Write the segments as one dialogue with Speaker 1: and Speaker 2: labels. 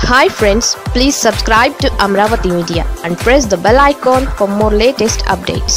Speaker 1: Hi friends, please subscribe to Amaravathi Media and press the bell icon for more latest updates.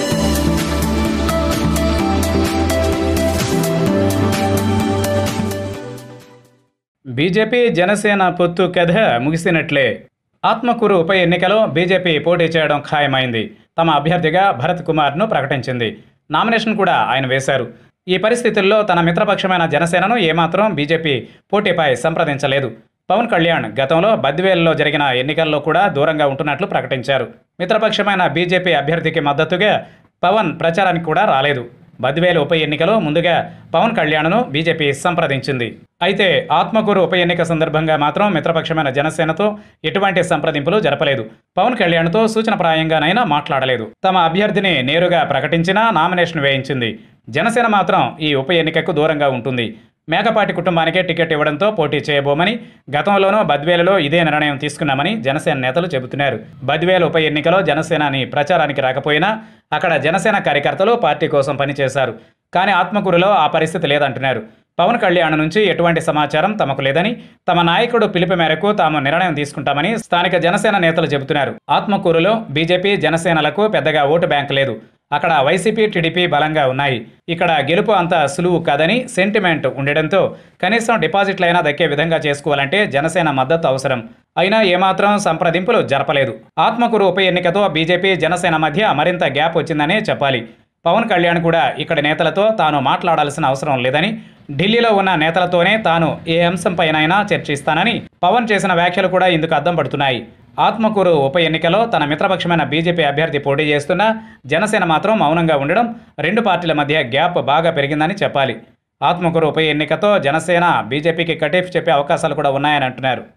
Speaker 2: BJP-Janasena పొత్తు కథ ముగిసినట్లే. ఆత్మకూరు ఉప ఎన్నికలో BJP పోటీ చేయడం ఖాయమైంది. తమ అభ్యర్థిగా భరత్ కుమార్ను ప్రకటించింది. నామినేషన్ కూడా ఆయన వేశారు. ఈ పరిస్థితుల్లో తన మిత్రపక్షమైన జనసేనను ఏమాత్రం బీజేపీ పోటీపై సంప్రదించలేదు. పవన్ కళ్యాణ్ గతంలో బద్వేల్లో జరిగిన ఎన్నికల్లో కూడా దూరంగా ఉంటున్నట్లు ప్రకటించారు. మిత్రపక్షమైన బీజేపీ అభ్యర్థికి మద్దతుగా పవన్ ప్రచారానికి కూడా రాలేదు. బద్వేలు ఉప ఎన్నికలో ముందుగా పవన్ కళ్యాణ్ను బీజేపీ సంప్రదించింది. అయితే ఆత్మకూరు ఉప ఎన్నిక సందర్భంగా మాత్రం మిత్రపక్షమైన జనసేనతో ఎటువంటి సంప్రదింపులు జరపలేదు. పవన్ కళ్యాణ్తో సూచనప్రాయంగానైనా మాట్లాడలేదు. తమ అభ్యర్థిని నేరుగా ప్రకటించినా నామినేషన్ వేయించింది. జనసేన మాత్రం ఈ ఉప ఎన్నికకు దూరంగా ఉంటుంది. మేకపాటి కుటుంబానికే టికెట్ ఇవ్వడంతో పోటీ చేయబోమని గతంలోనూ బద్వేలులో ఇదే నిర్ణయం తీసుకున్నామని జనసేన నేతలు చెబుతున్నారు. బద్వేలు ఉప ఎన్నికలో జనసేనాని ప్రచారానికి రాకపోయినా అక్కడ జనసేన కార్యకర్తలు పార్టీ కోసం పనిచేశారు. కానీ ఆత్మకూరులో ఆ పరిస్థితి లేదంటున్నారు. పవన్ కళ్యాణ్ నుంచి ఎటువంటి సమాచారం తమకు లేదని, తమ నాయకుడు పిలుపు మేరకు తాము నిర్ణయం తీసుకుంటామని స్థానిక జనసేన నేతలు చెబుతున్నారు. ఆత్మకూరులో బీజేపీ జనసేనలకు పెద్దగా ఓటు బ్యాంక్ లేదు. అక్కడ వైసీపీ టీడీపీ బలంగా ఉన్నాయి. ఇక్కడ గెలుపు అంత సులువు కాదని సెంటిమెంట్ ఉండడంతో కనీసం డిపాజిట్లైనా దక్కే విధంగా చేసుకోవాలంటే జనసేన మద్దతు అవసరం. అయినా ఏమాత్రం సంప్రదింపులు జరపలేదు. ఆత్మకూరు ఉప ఎన్నికతో బీజేపీ జనసేన మధ్య మరింత గ్యాప్ వచ్చిందనే చెప్పాలి. పవన్ కళ్యాణ్ కూడా ఇక్కడి నేతలతో తాను మాట్లాడాల్సిన అవసరం లేదని, ఢిల్లీలో ఉన్న నేతలతోనే తాను ఏ అంశంపైనైనా చర్చిస్తానని పవన్ చేసిన వ్యాఖ్యలు కూడా ఇందుకు అద్దం పడుతున్నాయి. ఆత్మకూరు ఉప ఎన్నికలో తన మిత్రపక్షమైన బీజేపీ అభ్యర్థి పోటీ చేస్తున్న జనసేన మాత్రం మౌనంగా ఉండడం రెండు పార్టీల మధ్య గ్యాప్ బాగా పెరిగిందని చెప్పాలి. ఆత్మకూరు ఉప ఎన్నికతో జనసేన బీజేపీకి కటీఫ్ చెప్పే అవకాశాలు కూడా ఉన్నాయని అంటున్నారు.